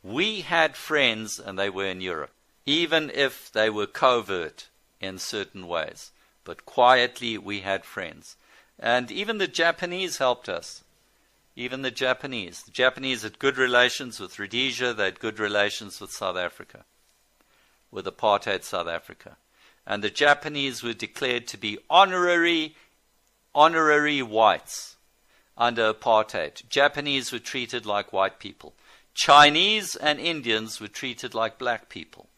We had friends, and they were in Europe, even if they were covert in certain ways. But quietly, we had friends. And even the Japanese helped us. Even the Japanese. The Japanese had good relations with Rhodesia. They had good relations with South Africa, with apartheid South Africa. And the Japanese were declared to be honorary whites under apartheid. Japanese were treated like white people. Chinese and Indians were treated like black people.